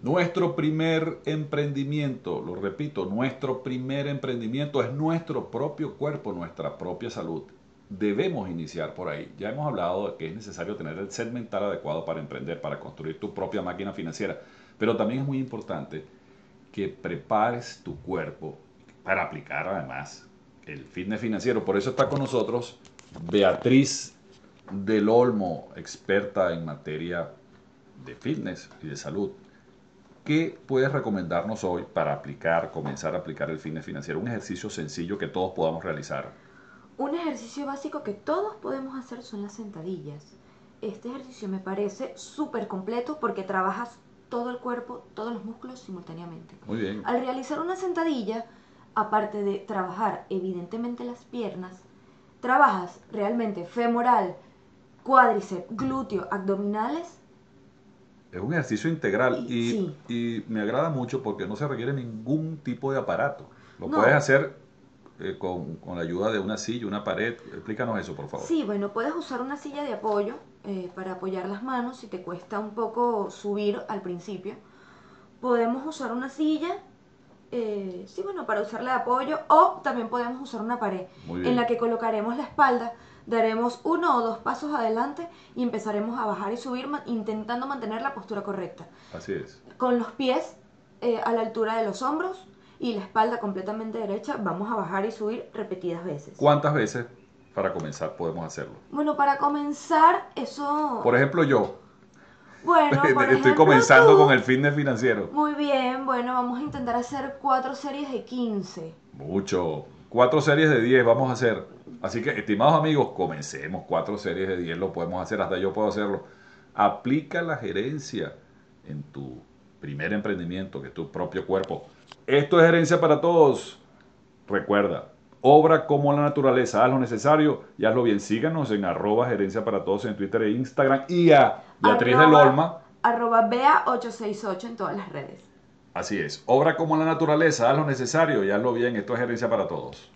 Nuestro primer emprendimiento, lo repito, nuestro primer emprendimiento es nuestro propio cuerpo, nuestra propia salud. Debemos iniciar por ahí. Ya hemos hablado de que es necesario tener el set mental adecuado para emprender, para construir tu propia máquina financiera. Pero también es muy importante que prepares tu cuerpo para aplicar además el fitness financiero. Por eso está con nosotros Beatriz del Olmo, experta en materia de fitness y de salud. ¿Qué puedes recomendarnos hoy para aplicar, comenzar a aplicar el fitness financiero? Un ejercicio sencillo que todos podamos realizar. Un ejercicio básico que todos podemos hacer son las sentadillas. Este ejercicio me parece súper completo porque trabajas todo el cuerpo, todos los músculos simultáneamente. Muy bien. Al realizar una sentadilla, aparte de trabajar evidentemente las piernas, trabajas realmente femoral, cuádriceps, glúteo, abdominales Es un ejercicio integral y sí, y me agrada mucho porque no se requiere ningún tipo de aparato. Lo puedes no, hacer con la ayuda de una silla, una pared. Explícanos eso, por favor. sí, bueno, puedes usar una silla de apoyo para apoyar las manos si te cuesta un poco subir al principio. Podemos usar una silla, sí, bueno, para usarla de apoyo, o también podemos usar una pared Muy en bien. la que colocaremos la espalda, daremos 1 o 2 pasos adelante y empezaremos a bajar y subir intentando mantener la postura correcta. Así es. Con los pies a la altura de los hombros y la espalda completamente derecha, vamos a bajar y subir repetidas veces. ¿Cuántas veces para comenzar podemos hacerlo? Bueno, para comenzar, Por eso... ejemplo, yo Bueno, por estoy ejemplo comenzando con tú. el fitness financiero. Muy bien, bueno, vamos a intentar hacer 4 series de 15. Mucho. 4 series de 10 vamos a hacer. Así que, estimados amigos, comencemos. 4 series de 10 lo podemos hacer. Hasta yo puedo hacerlo. Aplica la gerencia en tu primer emprendimiento, que es tu propio cuerpo. Esto es gerencia para todos. Recuerda, obra como la naturaleza. Haz lo necesario y hazlo bien. Síganos en @gerencia para todos en Twitter e Instagram. Y a Beatriz del Arroba, Olma. arroba Bea868 en todas las redes. Así es. Obra como la naturaleza. Haz lo necesario y hazlo bien. Esto es gerencia para todos.